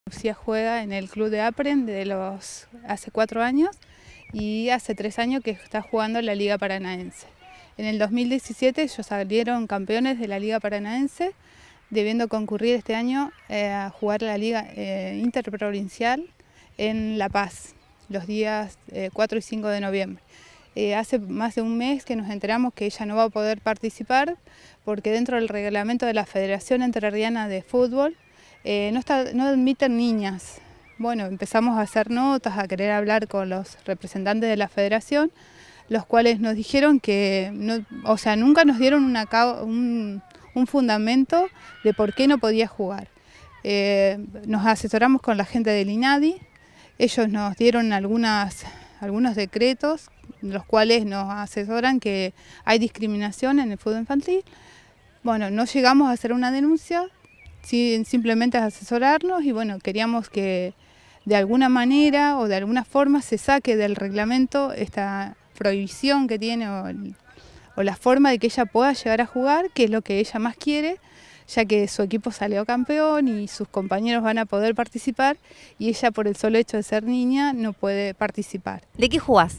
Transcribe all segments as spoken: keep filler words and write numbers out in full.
Lucía juega en el club de Apren de los hace cuatro años y hace tres años que está jugando en la Liga Paranaense. En el dos mil diecisiete ellos salieron campeones de la Liga Paranaense, debiendo concurrir este año eh, a jugar la Liga eh, Interprovincial en La Paz, los días eh, cuatro y cinco de noviembre. Eh, hace más de un mes que nos enteramos que ella no va a poder participar porque dentro del reglamento de la Federación Entrerriana de Fútbol eh, no, está, no admiten niñas. Bueno, empezamos a hacer notas, a querer hablar con los representantes de la Federación, los cuales nos dijeron que, no, o sea, nunca nos dieron una, un, un fundamento de por qué no podía jugar. Eh, nos asesoramos con la gente del INADI, ellos nos dieron algunas, algunos decretos, los cuales nos asesoran que hay discriminación en el fútbol infantil. Bueno, no llegamos a hacer una denuncia, sí, simplemente a asesorarnos y bueno, queríamos que de alguna manera o de alguna forma se saque del reglamento esta prohibición que tiene o, o la forma de que ella pueda llegar a jugar, que es lo que ella más quiere, ya que su equipo salió campeón y sus compañeros van a poder participar y ella por el solo hecho de ser niña no puede participar. ¿De qué jugás?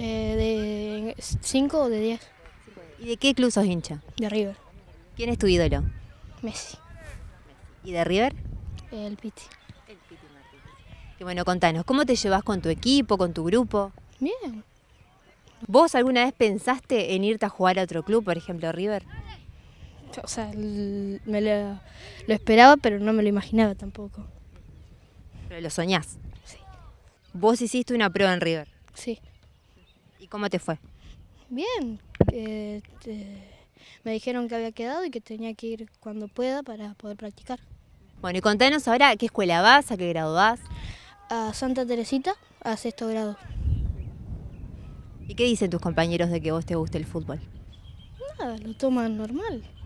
Eh, de cinco o de diez. ¿Y de qué club sos hincha? De River. ¿Quién es tu ídolo? Messi. ¿Y de River? El Piti. El Piti Martínez. Y bueno, contanos, ¿cómo te llevas con tu equipo, con tu grupo? Bien. ¿Vos alguna vez pensaste en irte a jugar a otro club, por ejemplo River? O sea, me lo, lo esperaba, pero no me lo imaginaba tampoco. ¿Pero lo soñás? Sí. ¿Vos hiciste una prueba en River? Sí. ¿Y cómo te fue? Bien. Eh, te, me dijeron que había quedado y que tenía que ir cuando pueda para poder practicar. Bueno, y contanos ahora a qué escuela vas, a qué grado vas. A Santa Teresita, a sexto grado. ¿Y qué dicen tus compañeros de que vos te guste el fútbol? Nada, lo toman normal.